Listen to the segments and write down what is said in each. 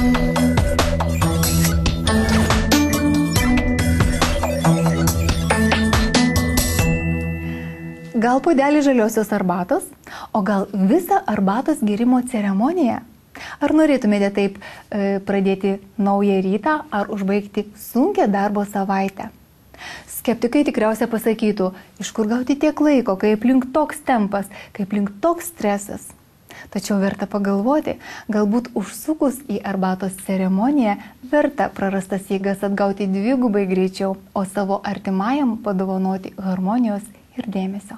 Gal puodelį žaliosios arbatos, o gal visą arbatos gėrimo ceremoniją? Ar norėtumėte taip pradėti naują rytą ar užbaigti sunkią darbo savaitę? Skeptikai tikriausiai pasakytų, iš kur gauti tiek laiko, kai aplink toks tempas, kai aplink toks stresas. Tačiau verta pagalvoti, galbūt užsukus į arbatos ceremoniją verta prarastas jėgas atgauti dvigubai greičiau, o savo artimajam padovanoti harmonijos ir dėmesio.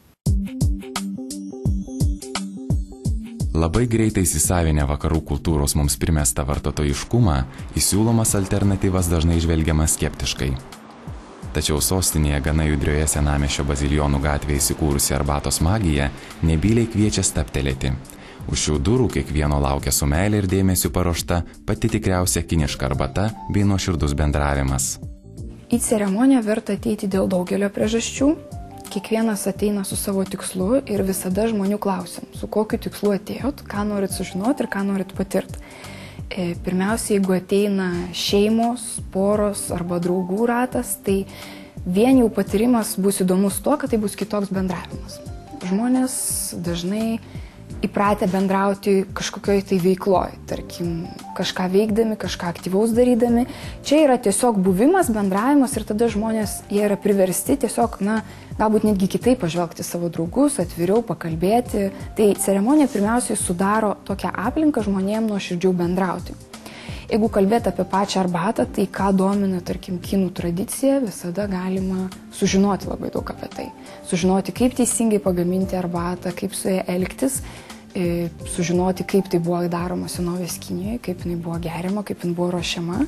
Labai greitai įsisavinę vakarų kultūros mums primestą vartotojiškumą, į siūlomas alternatyvas dažnai žvelgiamas skeptiškai. Tačiau sostinėje gana judrioje senamiesčio Bazilijonų gatvėje įsikūrusi arbatos magija nebyliai kviečia stabtelėti. Už šių durų kiekvieno laukia su meile ir dėmesiu paruošta pati tikriausia kiniška arbata bei nuoširdus bendravimas. Į ceremoniją verta ateiti dėl daugelio priežasčių. Kiekvienas ateina su savo tikslu ir visada žmonių klausim, su kokiu tikslu atėjot, ką norit sužinoti ir ką norit patirti. Pirmiausia, jeigu ateina šeimos, poros arba draugų ratas, tai vien jau patyrimas bus įdomus tuo, kad tai bus kitoks bendravimas. Žmonės dažnai įpratę bendrauti kažkokioj tai veikloj, tarkim, kažką veikdami, kažką aktyvaus darydami. Čia yra tiesiog buvimas, bendravimas ir tada žmonės, jie yra priversti tiesiog, galbūt netgi kitaip pažvelgti savo draugus, atviriau pakalbėti. Tai ceremonija pirmiausiai sudaro tokią aplinką žmonėm nuoširdžiau bendrauti. Jeigu kalbėti apie pačią arbatą, tai ką domina, tarkim, kinų tradicija, visada galima sužinoti labai daug apie tai. Sužinoti, kaip teisingai pagaminti arbatą, kaip su ja elgtis, sužinoti, kaip tai buvo daroma senovės Kinijoje, kaip jinai buvo geriama, kaip jinai buvo ruošiama.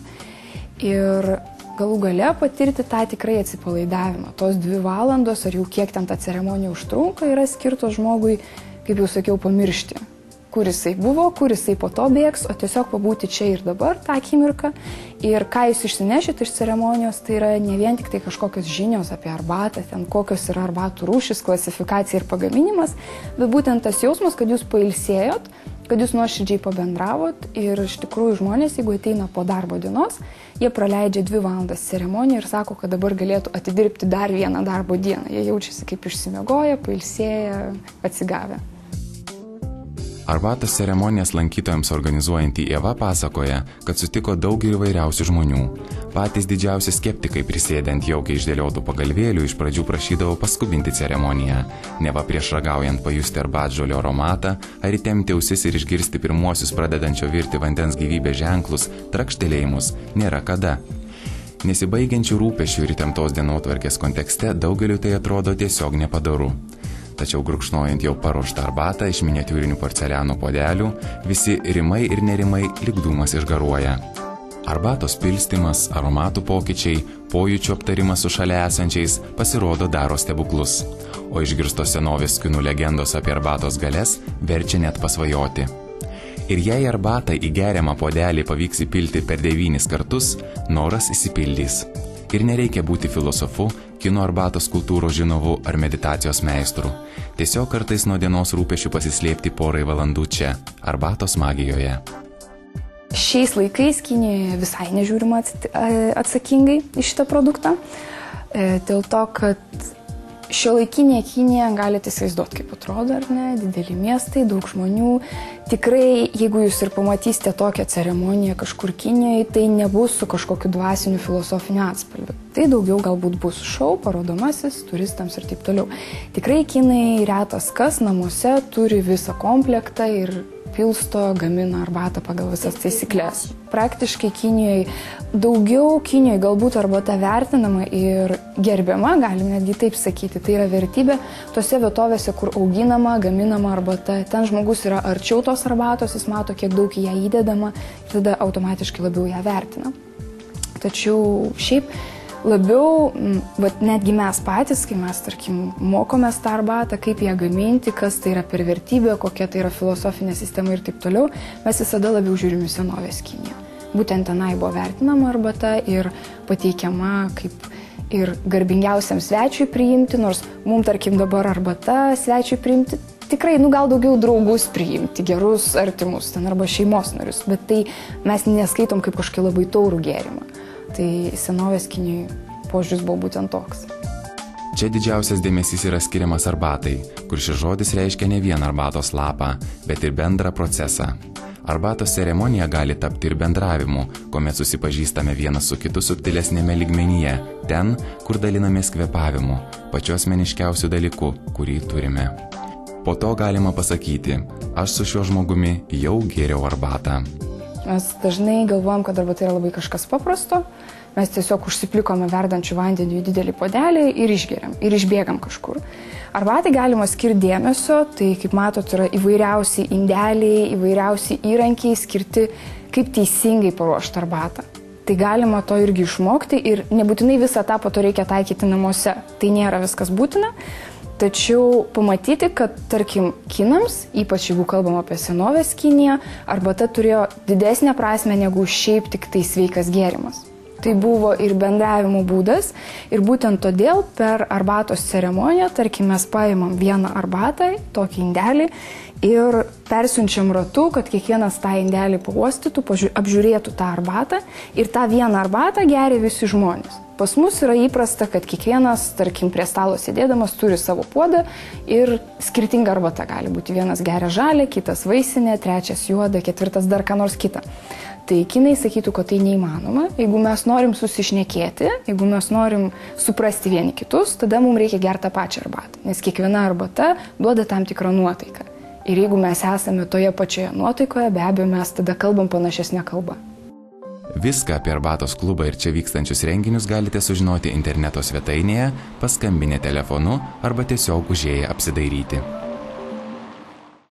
Ir galų gale patirti tą tikrai atsipalaidavimą. Tos 2 valandos, ar jau kiek ten ta ceremonija užtrunka, yra skirtos žmogui, kaip jau sakiau, pamiršti, kur jisai buvo, kur jisai po to bėgs, o tiesiog pabūti čia ir dabar tą akimirką. Ir ką jūs išsinešit iš ceremonijos, tai yra ne vien tik tai kažkokios žinios apie arbatą, ten kokios yra arbatų rūšis, klasifikacija ir pagaminimas, bet būtent tas jausmas, kad jūs pailsėjot, kad jūs nuoširdžiai pabendravot ir iš tikrųjų žmonės, jeigu ateina po darbo dienos, jie praleidžia 2 valandas ceremoniją ir sako, kad dabar galėtų atidirbti dar vieną darbo dieną. Jie jaučiasi kaip išsimiegoję, pailsėję, atsigavę. Arbatos ceremonijas lankytojams organizuojanti Ieva pasakoja, kad sutiko daug įvairiausių žmonių. Patys didžiausi skeptikai prisėdant jaukiai išdėliotų pagalvėlių iš pradžių prašydavo paskubinti ceremoniją, neva prieš ragaujant pajusti arbatžolio aromatą ar įtempti ausis ir išgirsti pirmuosius pradedančio virti vandens gyvybės ženklus, trakštelėjimus, nėra kada. Nesibaigiančių rūpesčių ir įtemptos dienotvarkės kontekste daugeliu tai atrodo tiesiog nepadoru. Tačiau gurkšnojant jau paruoštą arbatą iš miniatiūrinių porceliano puodelių, visi rimai ir nerimai lyg dūmas išgaruoja. Arbatos pilstymas, aromatų pokyčiai, pojūčių aptarimas su šalia esančiais pasirodo daro stebuklus, o išgirstos senovės kinų legendos apie arbatos galias verčia net pasvajoti. Ir jei arbatą į geriamą puodelį pavyks įpilti per 9 kartus, noras išsipildys. Ir nereikia būti filosofu, kinų arbatos kultūros žinovu ar meditacijos meistru. Tiesiog kartais nuo dienos rūpesčių pasislėpti porai valandų čia, arbatos magijoje. Šiais laikais Kinijoje visai nežiūrima atsakingai į šitą produktą. Dėl to, kad šiuolaikinė Kinija, galite įsivaizduoti, kaip atrodo, ar ne, dideli miestai, daug žmonių. Tikrai, jeigu jūs ir pamatysite tokią ceremoniją kažkur Kinijoje, tai nebus su kažkokiu dvasiniu filosofiniu atspalviu. Tai daugiau galbūt bus šou, parodomasis, turistams ir taip toliau. Tikrai kinai retas kas namuose turi visą komplektą ir pilsto, gamina arbatą pagal visas taisyklės. Praktiškai Kinijoje, daugiau Kinijoje galbūt arbata vertinama ir gerbiama, galim netgi taip sakyti. Tai yra vertybė tose vietovėse, kur auginama, gaminama arbata. Ten žmogus yra arčiau tos arbatos, jis mato, kiek daug į ją įdedama, tada automatiškai labiau ją vertina. Tačiau šiaip labiau, netgi mes patys, kai mes, tarkim, mokomės tą arbatą, kaip ją gaminti, kas tai yra per vertybė, kokia tai yra filosofinė sistema ir taip toliau, mes visada labiau žiūrime senovės Kiniją. Būtent tenai buvo vertinama arbata ir pateikiama kaip ir garbingiausiam svečiui priimti, nors mums, tarkim, dabar arbata svečiui priimti tikrai, gal daugiau draugus priimti, gerus artimus ten arba šeimos narius, bet tai mes neskaitom kaip kažkokį labai taurų gėrimą. Tai senovės Kinijoj požiūris buvo būtent toks. Čia didžiausias dėmesys yra skiriamas arbatai, kur šis žodis reiškia ne vieną arbatos lapą, bet ir bendrą procesą. Arbatos ceremonija gali tapti ir bendravimu, kuomet susipažįstame vienas su kitu subtilesnėme lygmenyje, ten, kur dalinamės kvėpavimu, pačiu asmeniškiausiu dalyku, kurį turime. Po to galima pasakyti, aš su šiuo žmogumi jau gėriau arbatą. Mes dažnai galvojam, kad arbata yra labai kažkas paprasto. Mes tiesiog užsiplikome verdančių vandenių į didelį puodelį ir išgeriam, ir išbėgam kažkur. Arbatai galima skirti dėmesio, tai kaip matot yra įvairiausi indeliai, įvairiausi įrankiai skirti, kaip teisingai paruošti arbatą. Tai galima to irgi išmokti ir nebūtinai visą tą po to reikia taikyti namuose. Tai nėra viskas būtina, tačiau pamatyti, kad tarkim kinams, ypač jeigu kalbam apie senovės Kiniją, arbata turėjo didesnę prasmę negu šiaip tik tai sveikas gėrimas. Tai buvo ir bendravimo būdas ir būtent todėl per arbatos ceremoniją, tarkim, mes paimam vieną arbatą, tokį indelį ir persiunčiam ratu, kad kiekvienas tą indelį pauostytų, apžiūrėtų tą arbatą ir tą vieną arbatą geria visi žmonės. Pas mus yra įprasta, kad kiekvienas, tarkim, prie stalo sėdėdamas turi savo puodą ir skirtinga arbata gali būti. Vienas geria žalią, kitas vaisinę, trečias juodą, ketvirtas dar ką nors kitą. Tai kinai sakytų, kad tai neįmanoma. Jeigu mes norim susišnekėti, jeigu mes norim suprasti vieni kitus, tada mums reikia gerti tą pačią arbatą, nes kiekviena arbata duoda tam tikrą nuotaiką. Ir jeigu mes esame toje pačioje nuotaikoje, be abejo, mes tada kalbam panašesnę kalbą. Viską apie arbatos klubą ir čia vykstančius renginius galite sužinoti interneto svetainėje, paskambinę telefonu arba tiesiog užėję apsidairyti.